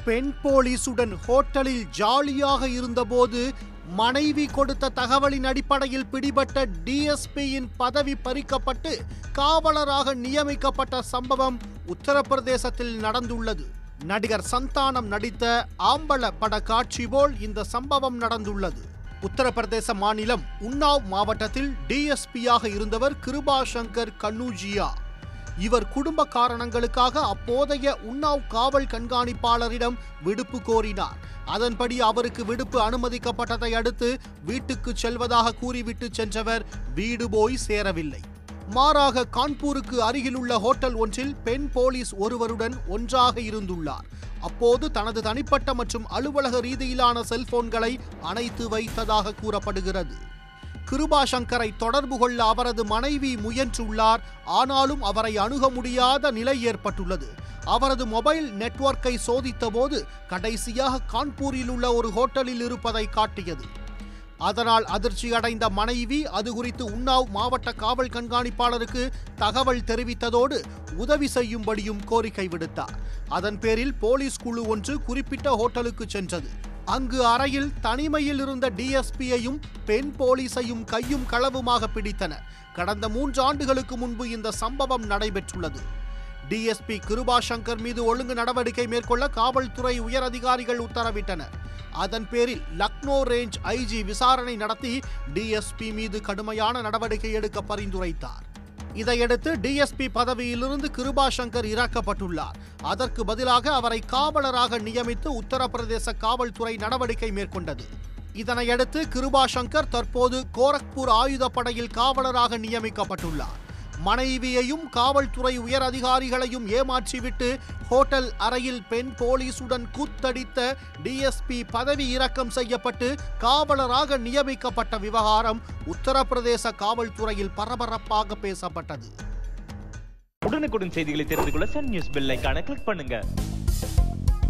பெண் போலீசுடன் ஹோட்டலில் ஜாலியாக இருந்தபோது மனைவி கொடுத்த தகவலின் அடிப்படையில் பிடிபட்ட டிஎஸ்பியின் பதவி பறிக்கப்பட்டு காவலராக நியமிக்கப்பட்ட சம்பவம் உத்தரப்பிரதேசத்தில் நடந்துள்ளது. நடிகர் சந்தானம் நடித்த ஆம்பள பட காட்சி போல் இந்த சம்பவம் நடந்துள்ளது. உத்தரப்பிரதேச மாநிலம் உன்னாவ் மாவட்டத்தில் டிஎஸ்பியாக இருந்தவர் கிருபா சங்கர் கன்னூஜியா. இவர் குடும்ப காரணங்களுக்காக அப்போதைய உன்னாவ் காவல் கண்காணிப்பாளரிடம் விடுப்பு கோரினார். அதன்படி அவருக்கு விடுப்பு அனுமதிக்கப்பட்டதை அடுத்து வீட்டுக்கு செல்வதாக கூறிவிட்டு சென்றவர் வீடு போய் சேரவில்லை. மாறாக கான்பூருக்கு அருகிலுள்ள ஹோட்டல் ஒன்றில் பெண் போலீஸ் ஒருவருடன் ஒன்றாக இருந்துள்ளார். அப்போது தனது தனிப்பட்ட மற்றும் அலுவலக ரீதியிலான செல்போன்களை அணைத்து வைத்ததாக கூறப்படுகிறது. கிருபா சங்கரை தொடர்பு கொள்ள அவரது மனைவி முயன்றுள்ளார். ஆனாலும் அவரை அணுக முடியாத நிலை ஏற்பட்டுள்ளது. அவரது மொபைல் நெட்வொர்க்கை சோதித்த போது கடைசியாக கான்பூரில் உள்ள ஒரு ஹோட்டலில் இருப்பதை காட்டியது. அதனால் அதிர்ச்சி அடைந்த மனைவி அது குறித்து உன்னாவ் மாவட்ட காவல் கண்காணிப்பாளருக்கு தகவல் தெரிவித்ததோடு உதவி செய்யும்படியும் கோரிக்கை விடுத்தார். அதன் பேரில் போலீஸ் குழு ஒன்று குறிப்பிட்ட ஹோட்டலுக்கு சென்றது. அங்கு அறையில் தனிமையில் இருந்த டிஎஸ்பியையும் பெண் போலீஸையும் கையும் களவுமாக பிடித்தனர். கடந்த 3 ஆண்டுகளுக்கு முன்பு இந்த சம்பவம் நடைபெற்றுள்ளது. டிஎஸ்பி கிருபா சங்கர் மீது ஒழுங்கு நடவடிக்கை மேற்கொள்ள காவல்துறை உயர் அதிகாரிகள் உத்தரவிட்டனர். அதன் பேரில் லக்னோ ரேஞ்ச் ஐஜி விசாரணை நடத்தி டிஎஸ்பி மீது கடுமையான நடவடிக்கை எடுக்க பரிந்துரைத்தார். இதையடுத்து டிஎஸ்பி பதவியிலிருந்து கிருபா சங்கர் இறக்கப்பட்டுள்ளார். அதற்கு பதிலாக அவரை காவலராக நியமித்து உத்தரப்பிரதேச காவல்துறை நடவடிக்கை மேற்கொண்டது. இதனையடுத்து கிருபா சங்கர் தற்போது கோரக்பூர் ஆயுதப்படையில் காவலராக நியமிக்கப்பட்டுள்ளார். மனைவியையும் காவல்துறை உயர் அதிகாரிகளையும் ஏமாற்றிவிட்டு ஹோட்டல் அறையில் பெண் போலீசுடன் கூத்தடித்த டிஎஸ்பி பதவி இறக்கம் செய்யப்பட்டு காவலராக நியமிக்கப்பட்ட விவகாரம் உத்தரப்பிரதேச காவல்துறையில் பரபரப்பாக பேசப்பட்டது. உடனுக்குடன் செய்திகளை தெரிந்து கொள்ள சன் நியூஸ் பெல் ஐகானை கிளிக் பண்ணுங்க.